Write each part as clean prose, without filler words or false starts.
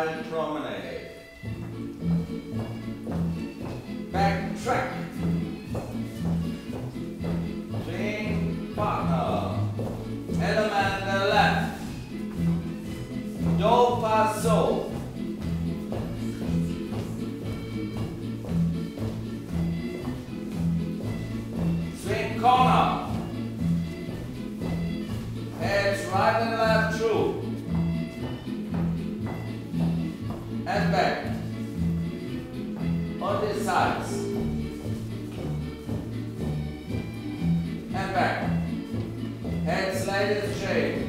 file promenade. Back track. Swing partner. Element the left. Do passo. Swing corner. Heads right and left through. And back. On the sides. And back. Head slightly straight.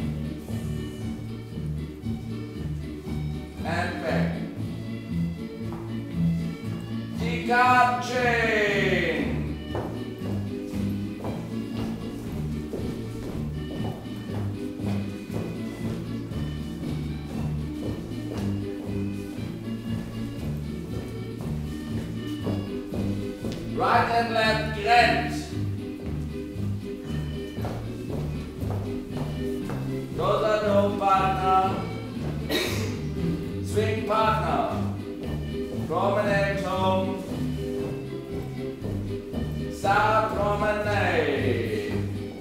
And back. Teacup chain. Right and left grand. Do partner. Swing partner. Promenade home. Start promenade.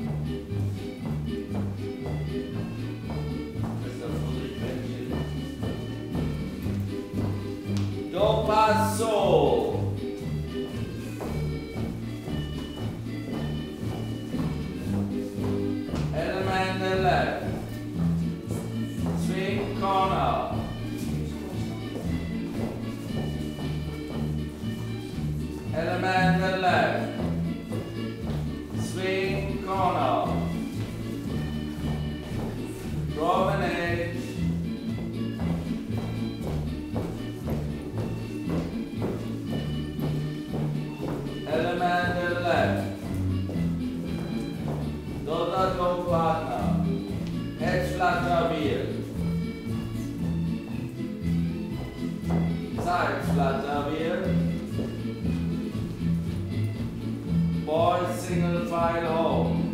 Do passo. Element the left. Swing corner. Element the left. Swing corner. Promenade. Element the left. Do partner. Head flutter wheel. Side flutter wheel. Boy single file home.